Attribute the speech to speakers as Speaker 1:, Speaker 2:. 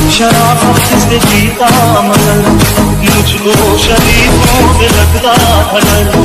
Speaker 1: शराफत से जीता मगर मुझको शरीफों पे लगता था डर।